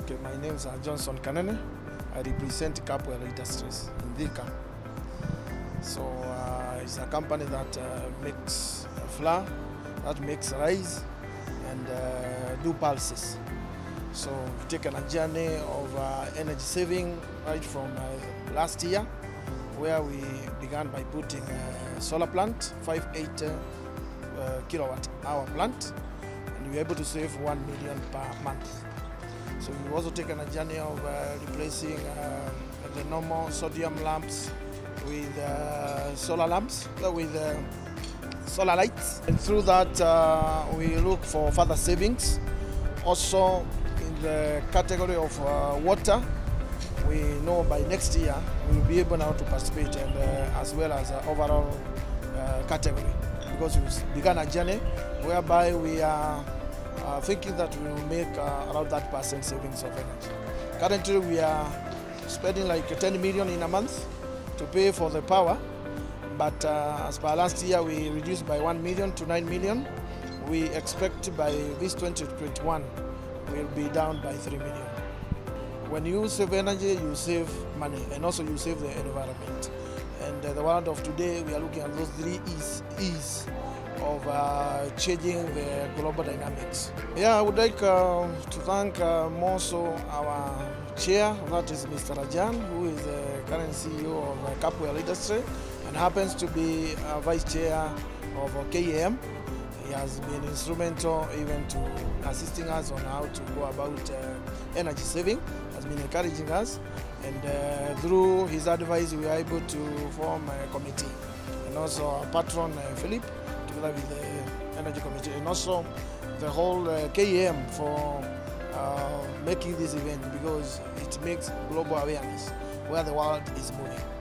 Okay, my name is Johnson Kanene. I represent Capwell Industries in Thika. So it's a company that makes flour, that makes rice, and do pulses. So we've taken a journey of energy saving right from last year, where we began by putting a solar plant, 580 kilowatt hour plant, and we were able to save 1 million per month. So we've also taken a journey of replacing the normal sodium lamps with solar lamps, with solar lights. And through that, we look for further savings. Also, in the category of water, we know by next year we will be able now to participate, and as well as overall category, because we began a journey whereby we are thinking that we will make around that % savings of energy. Currently, we are spending like 10 million in a month to pay for the power, but as per last year, we reduced by 1 million to 9 million. We expect by this 2021, we'll be down by 3 million. When you save energy, you save money, and also you save the environment. And the world of today, we are looking at those 3 E's of changing the global dynamics. Yeah, I would like to thank more so our chair, that is Mr. Rajan, who is the current CEO of Capwell Industry and happens to be vice chair of KEM. He has been instrumental even to assisting us on how to go about energy saving, has been encouraging us, and through his advice we are able to form a committee, and also our patron Philip, together with the energy committee, and also the whole KEM for making this event, because it makes global awareness where the world is moving.